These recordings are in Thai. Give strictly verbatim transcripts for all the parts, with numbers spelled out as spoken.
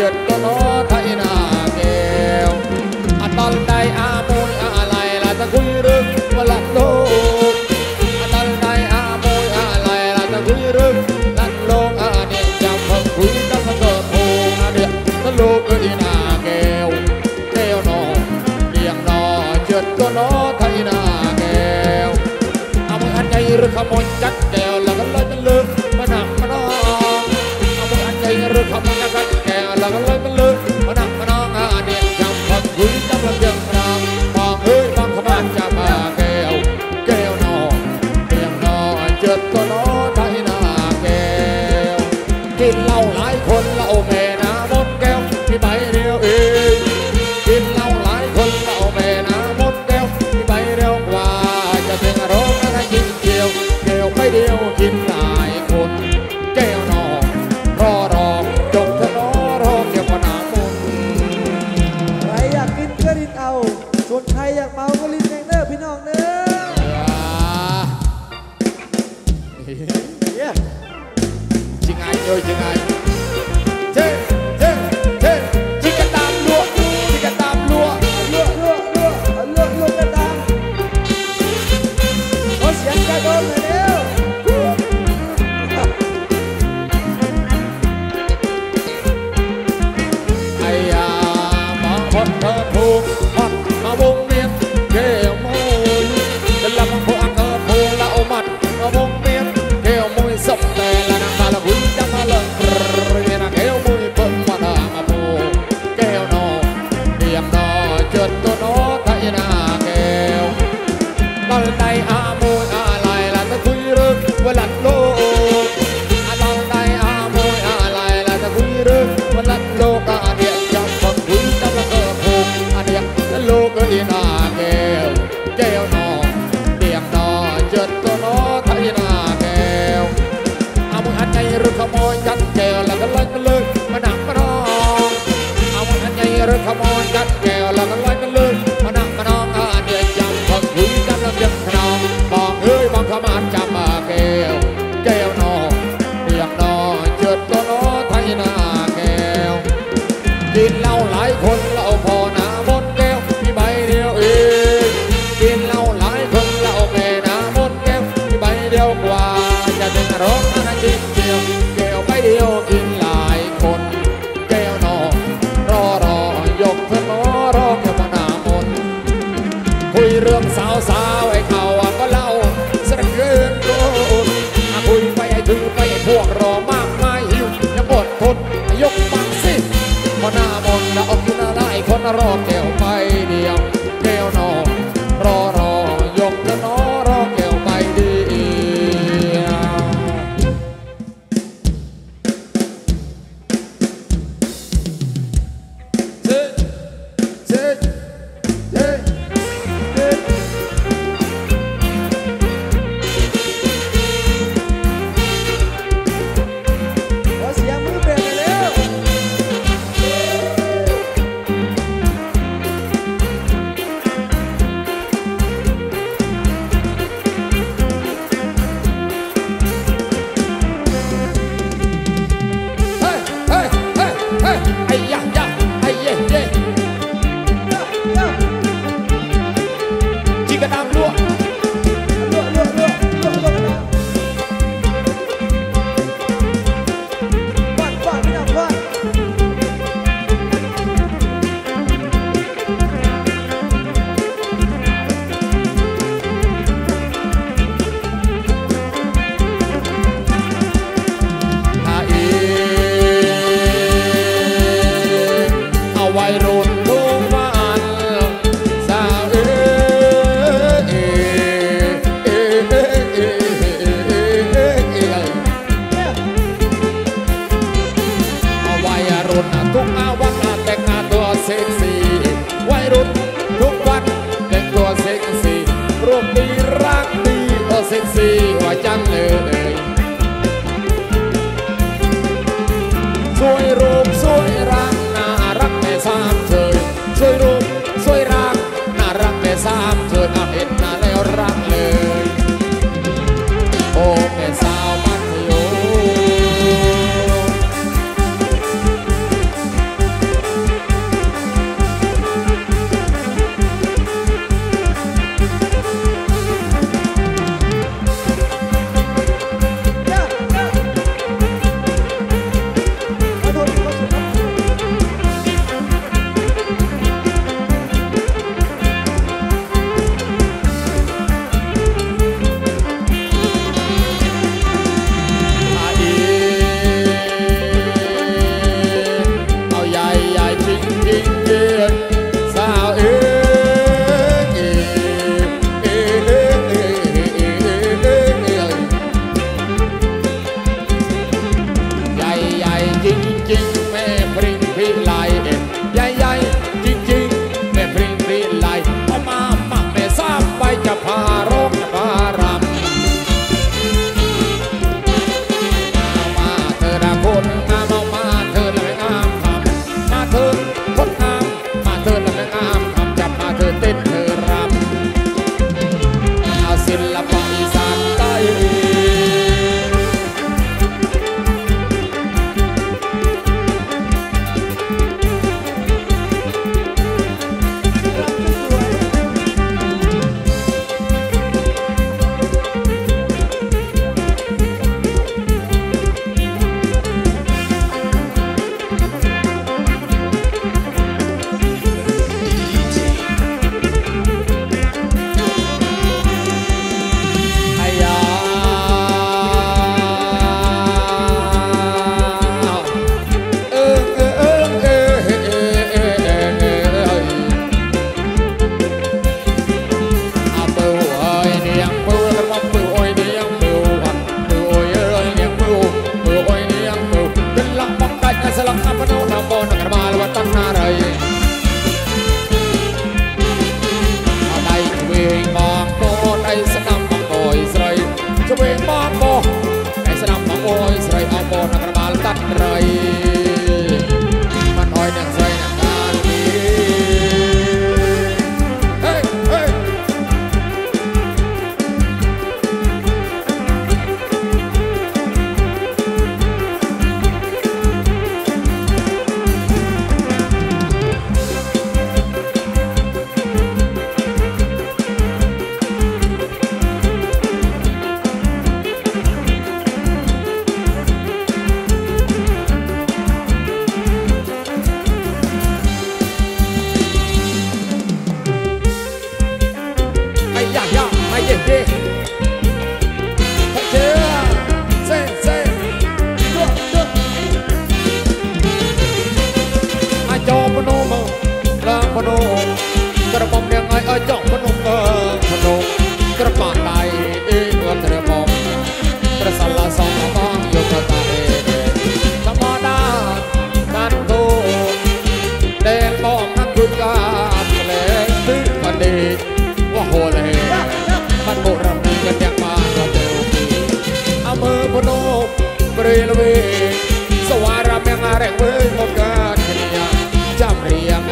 จุดก็น้อไทยนาแก้วอันตอนใดอาโมยอะไรล่ะจะคุยเรื่องวันละโลกอันตอนใดอาโมยอะไรล่ะจะคุยเรื่องลันโลกอันนี้จำพังคุยกันมาเกิดโผล่อันเดียตะโลกก็อีนาแก้วแก้วน้องเรียงน้อจุดก็น้อไทยนาแก้วเอามืออันใหญ่หรือขโมยจัดแก้วแล้วก็เลยจะเลิกมาหนักมาน้องเอามืออันใหญ่หรือขโมยจัดแก้วแล้วก็เลยจะเลิกมาหนักมาน้องอันนี้จำพังคุยกันมาเกิดรามมองเอ้ยมองขมันจะมาแก้วแก้วน้องเรียงน้อจุดก็น้อไทยนาแก้วกินเหล้าหลายคนเหล้าแม่น้ำมดแก้วมีใบเดียวเองกินเหล้าหลายคนเหล้าแม่น้ำมดแก้วมีใบเดียวกว่าจะเป็นร้องอะไรกินเดียวแก้วไม่เดียวกินหลายคนแก้วน้องรอรองจบเถอะน้อรอแก้วพนามุนใครอยากกินก็ลิ้นเอาส่วนใครอยากเมาก็ลิ้นเองเด้อพี่น้องเด้อจริงไงโดยจริงไงเจ๊เจ๊เจ๊จิกกระตามลัวจิกกระตามลัวลัวลัวลัวลัวลัวกระตามขอเสียงกระโดดหน่อยเร็วไอ้ยามองคนเธอถูกมัดมาวงเวียนเกี่ยวมวยจะลำพวกเธอถูกละเอามัดมาวงเวียนเกี่ยวมวยสบแต่ละนางตาละหุ่นจะมาเลิกเรียนเกี่ยวมวยเพิ่มมาดามาโบแก้วน้อเรียมน้อเจิดตัวน้อไทยนาแก้วตอนใดอาโมยอะไรล่ะจะคุยเรื่องเวลาโลกตอนใดอาโมยอะไรล่ะจะคุยเรื่องเวลาโลกอันเดียจำฟังคุยจำละเกิดผูกอันเดียโลกก็อีนาแก้วแก้วน้อเรียมน้อเจิดตัวน้อไทยนาแก้วเอามืออันใหญ่หรือขโมยจัดแก้วแล้วก็เลยก็เลยมาหนักมาน้องเอามืออันใหญ่หรือขโมยจัดแก้วแล้วก็เลยก็เลยมาหนักมาน้องอันเดียจำฟังคุยจำละเกิดขนองมองเอ้ยมองขมันจำมาแก้วแก้วน้อเรียมน้อเจิดตัวน้อไทยนาแก้วกินเหล้าหลายคนเหล้าพอหนาหมดแก้วมีใบเดียวเองกินเหล้าหลายคนเหล้าแม่หนาหมดแก้วมีใบเดียวกว่าจะเป็นร้องอะไรกินเดียวแก้วใบเดียวกินหลายคนแก้วน้อรอรอยกเถอะน้อรอแก้วพนามนคุยเรื่องสาวสาวไอ้เขาก็เล่าสะเกินโกรธคุยไปไอ้ถือไปไอ้พวกรอมากมายหิวยังอดทนยกปังสิพนามนแล้วเอากินอะไรคนรอแก้วไปเดียวแก้วน้อรอรอยกเถอะน้อรอแก้วไปเดียวเจ๊เจ๊เจ๊เจ๊ขอเสียงมือเบรกหน่อยเร็วเฮ้ยเฮ้ยเฮ้ยเฮ้ยไอ้ยะยะไอ้เย่เย่จิกกระดามลัวลัวลัวลัวลัวลัวกระตามฟันฟันพี่น้องฟันอาอีมาบนกระบาลวัดตั้งนาไรอะไรช่วยมองโบไอ้สนามมองโบยใส่ช่วยมองโบไอ้สนามมองโบยใส่เอาบนกระบาลตั้งไรมันอ้อยเนี่ยใส่เนี่ยการดีเฮ้ยเฮ้ยพนมกระบอกยังไงเออจ่องพนมเออพนมกระปานไตเอเออกระบอกกระสันละสองมองยกกระตาเอธรรมดาการโตเดินมองนั่งดูการเลยตื้อกันดีว่าโหเลยมันโบราณมีกันอย่างมากก็เดียวเอามือพนมบริเวณสวารามยังอะไรเว้ยหมดกันเนี่ยจำเรียง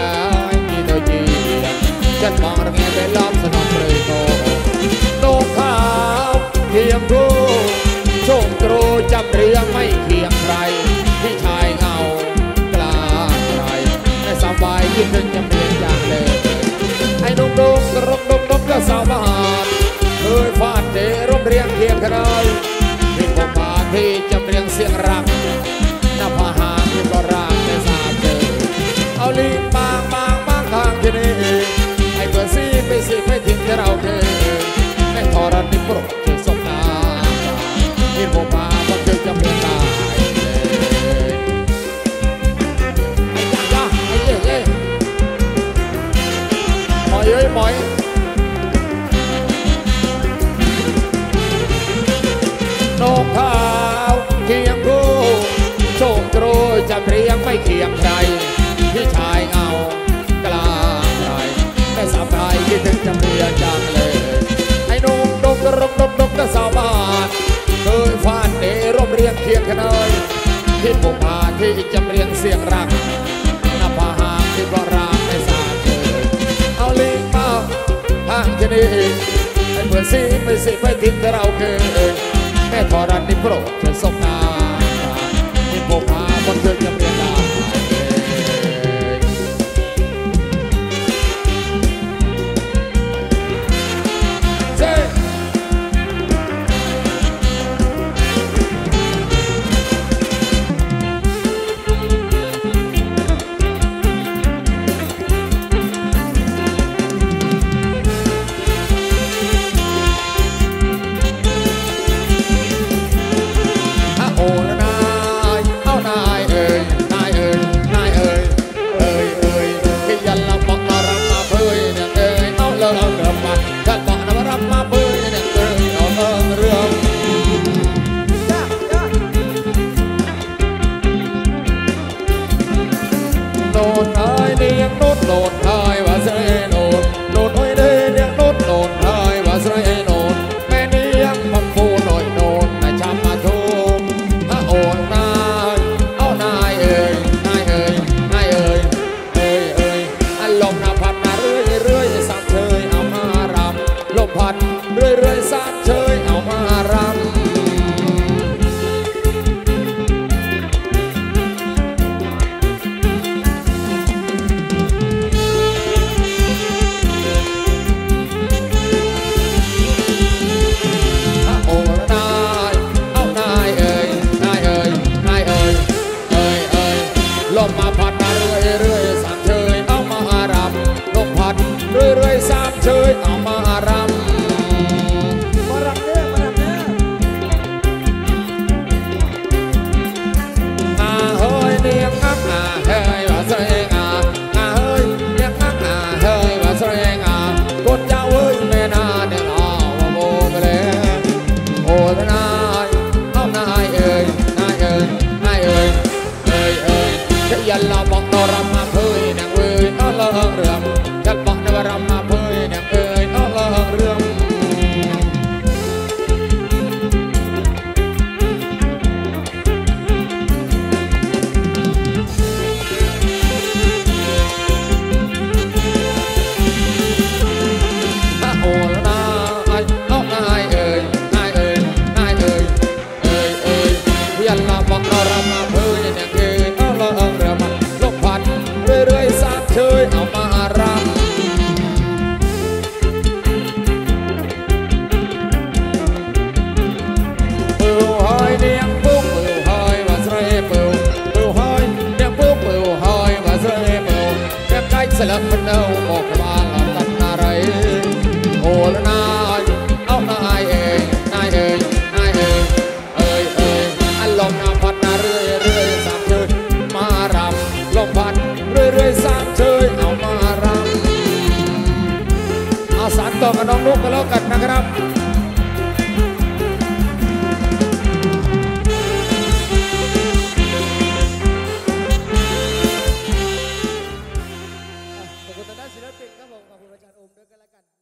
ฉันมองระเงียบไปล้อมสนองเลยโตโลกขาวเทียมรู้โชคตรูจำเรียงไม่เคียงใครพี่ชายเงากลางใครไม่สบายคิดถึงจำเรียงอย่างเลยไอ้นุ่มนุ่มกระรบนุ่มนุ่มก็สาวบ้านเคยฟาดเดร่มเรียงเคียงกันเลยที่ผมมาที่จำเรียงเสียงรักหน้าผาหางที่ก็รักไม่ทราบเจอเอาลีบางบางบางทางที่นี่ไอ้เบอร์ซีไม่สิไม่ทิ้งที่เราเคยแม่ทอรันนี่โปรดช่วยส่งน้ำที่ผมมาเพราะเธอจำเรียนได้ไอ้ยังยังไอ้เย่เย่หมอยเอ้ยหมอยนกขาวเคียงคู่โชคโตรจำเรียงไม่เคียงใครพี่ชายเงากลางใครไม่สบายคิดถึงจำเรียงจังเลยไอ้นุ่มนกกระรบนกนกกระสาวบ้านเคยฟาดเดร่มเรียงเคียงกันเลยที่ผมพาที่จำเรียงเสียงรักหน้าผาหางที่ก็รักไม่ทราบเลยเอาลิงมาทางที่นี่ไอ้เพื่อนซีไม่สิไม่ทิ้งที่เราเคยแม่ทอรันนี่โปรดช่วยส่งน้ำที่ผมพาคนเธอจำเรียงได้โนดไทยว่าใส่โนดโนดอ้อยเดนยังโนดโนดไทยว่าใส่โนดแม่นี่ยังพังฟูหน่อยโนดนายชามาทุมถ้าโอนนายเอานายเอ่ยนายเอ่ยนายเอ่ยเอ่ยเอ่ยอันลมนาพัดมาเรื่อยเรื่อยสามเชยเอามารำลมพัดเรื่อยเรื่อยสามเชยเอามารำลมมาพัดมาเรื่อยเรื่อยสามเชยเอามารำลมพัดเรื่อยเรื่อยสามเชยเอามารำมารำเด้อมารำเด้ออาเฮ้ยเนียงอักอาเฮ้ยว่าสวยงามอาเฮ้ยเนียงอักอาเฮ้ยว่าสวยงามกดเจ้าเฮ้ยแม่นาเนียงเอาโมไปเลยโอ้นายเอานายเอ่ยนายเอ่ยนายเอ่ยยันลบอกนรำมาเพยนางเอ้ยนอเลิงเรื่องฉันบอกนรำมาเพยนางเอ้ยนอเลิงเรื่องโอ้ละนายเอานายเอ้ยนายเอ้ยนายเอ้ยเอ้ยเอ้ยเพียนละบอกนรำมาเพยนางเอ้ยนอเลิงเรื่องลมพัดเรื่อยๆสาบเชยเอามารำปืวหอยเนียงปุ๊บปืวหอยว่าเสยปืวปืวหอยเนียงปุ๊บปืวหอยว่าเสยปืวเก็บใจสลับมันเอาบอกว่าเราตัดอะไรโอ้ละนายเอานายเองนายเองนายเองเอ้ยเอ้ยอันลมน้ำพัดนาเรื่อยเรื่อยสามเชยมารำลมพัดเรื่อยเรื่อยสามเชยเอามารำเอาสารต่อกับน้องนุ๊กกันแล้วกันนะครับขอบคุณทางด้านศิลปินครับผมขอบคุณอาจารย์โอมด้วยกันแล้วกัน